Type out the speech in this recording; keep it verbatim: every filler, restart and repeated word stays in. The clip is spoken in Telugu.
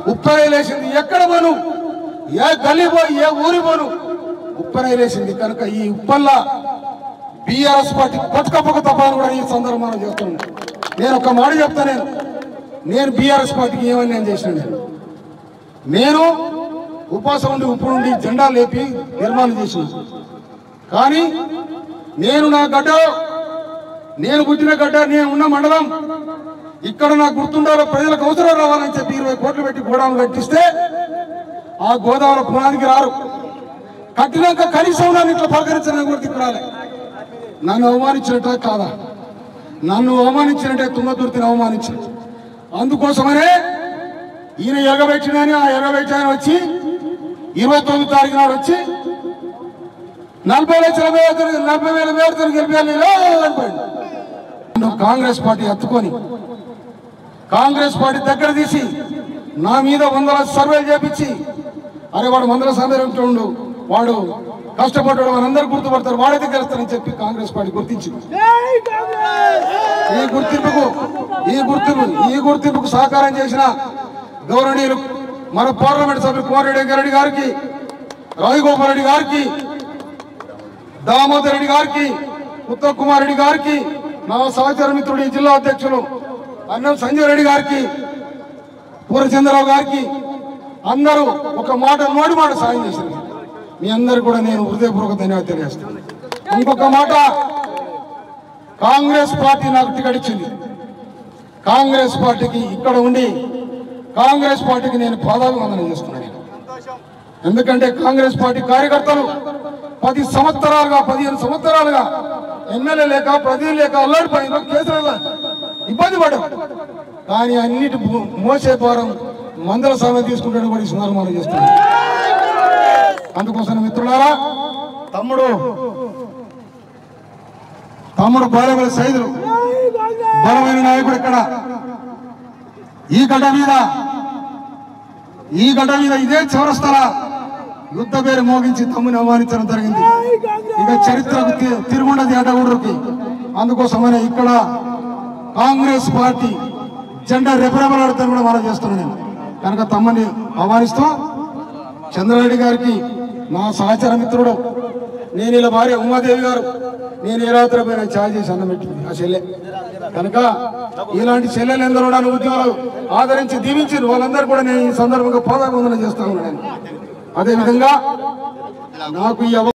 ఉప్పరైలేసింది ఎక్కడ పోను ఏ గల్లీ పోయి ఏ ఊరి పోను ఉప్పరైలేసింది కనుక ఈ ఉప్పల్లా బీఆర్ఎస్ పార్టీ కొట్టుకపోక తప్పని కూడా ఈ సందర్భంలో చెప్తున్నాను. నేను ఒక మాట చెప్తా, నేను నేను బీఆర్ఎస్ పార్టీకి ఏమని నేను చేసిన నేను నేను ఉపవాసం ఉండి ఉప్పు నుండి జెండా లేపి నిర్మాణం చేసిన. కానీ నేను నా గడ్డ, నేను పుట్టిన గడ్డ, నేను ఉన్న మండలం ఇక్కడ నాకు గుర్తుండాలో ప్రజలకు అవసరం రావాలని చెప్పి ఇరవై కోట్లు పెట్టి గోదాములు కట్టిస్తే ఆ గోదావరి పునాదికి రారు. కట్టినాక కనీసం నన్ను ఇట్లా పలకరించడానికి కూడా తిప్పడాలి. నన్ను అవమానించినట్ట కాదా? నన్ను అవమానించినట్టే తుంగతుర్తిని అవమానించిన. అందుకోసమనే ఈయన ఎగబెట్టినని ఆ ఎగబెట్టిన వచ్చి ఇరవై తొమ్మిది తారీఖు నాడు వచ్చి నలభై లక్షల నలభై వేల మేరతో గెలిపాలి కాంగ్రెస్ పార్టీ ఎత్తుకొని కాంగ్రెస్ పార్టీ దగ్గర తీసి నా మీద వందల సర్వేలు చేపించి, అరే వాడు వందల సర్వేలు ఉంటుండు, వాడు కష్టపడ్డాడు, వారందరూ గుర్తుపడతారు, వాడైతే గెలుస్తారని చెప్పి కాంగ్రెస్ పార్టీ గుర్తించింది. ఈ గుర్తింపుకు ఈ గుర్తింపు ఈ గుర్తింపుకు సహకారం చేసిన గౌరవనీయులు మన పార్లమెంట్ సభ్యులు కోమటిరెడ్డి వెంకరెడ్డి గారికి, రాజగోపాల్ రెడ్డి గారికి, దామోదర్ రెడ్డి గారికి, ఉత్తమ్ కుమార్ రెడ్డి గారికి, నా సహచర మిత్రుడు జిల్లా అధ్యక్షులు అన్నం సంజయ్ రెడ్డి గారికి, పూర్ణచంద్రరావు గారికి అందరూ ఒక మాట నోటి మాట సాయం చేశారు. మీ అందరు కూడా నేను హృదయపూర్వక ధన్యవాదాలు తెలియజేస్తాను. ఇంకొక మాట, కాంగ్రెస్ పార్టీ నాకు టికెట్ ఇచ్చింది. కాంగ్రెస్ పార్టీకి ఇక్కడ ఉండి కాంగ్రెస్ పార్టీకి నేను పాదాభివందనం చేస్తున్నాను. ఎందుకంటే కాంగ్రెస్ పార్టీ కార్యకర్తలు పది సంవత్సరాలుగా పదిహేను సంవత్సరాలుగా ఎమ్మెల్యే లేక ప్రతినిధి లేక అల్లాడిపోయిన కేసుల ఇబ్బంది పడ్డారు. కానీ అన్నిటి మోసే భారం మందల సామె తీసుకుంటాను కూడా ఈ సందర్భంలో చేస్తున్నాను. అందుకోసం మిత్రులారా, తమ్ముడు తమ్ముడు బాలబల సైదులు బలమైన నాయకుడు ఇక్కడ ఈ గడ్డ మీద ఈ గడ్డ మీద ఇదే చౌరస్తాల యుద్ధ పేరు మోగించి తమ్ముని అవమానించడం జరిగింది. ఇక చరిత్రకు తిరుగుండది అడ్డగుడ్రుకి. అందుకోసమనే ఇక్కడ కాంగ్రెస్ పార్టీ జెండా రెపరెపలాడుతాను కూడా మనం చేస్తున్నాను నేను. కనుక తమ్ముని అవమానిస్తూ చంద్రారెడ్డి గారికి నా సహచర మిత్రుడు, నేను ఇలా భార్య ఉమాదేవి గారు, నేను ఏ రాత్రి పైన ఛాయ్ చేసి అన్నం పెట్టింది ఆ చెల్లె. కనుక ఇలాంటి చెల్లెలు ఎందరో నన్ను ఉద్యోగాలు ఆదరించి దీవించారు, వాళ్ళందరూ కూడా నేను ఈ సందర్భంగా పాదాభివందనం చేస్తా ఉన్నాను. అదేవిధంగా నాకు ఈ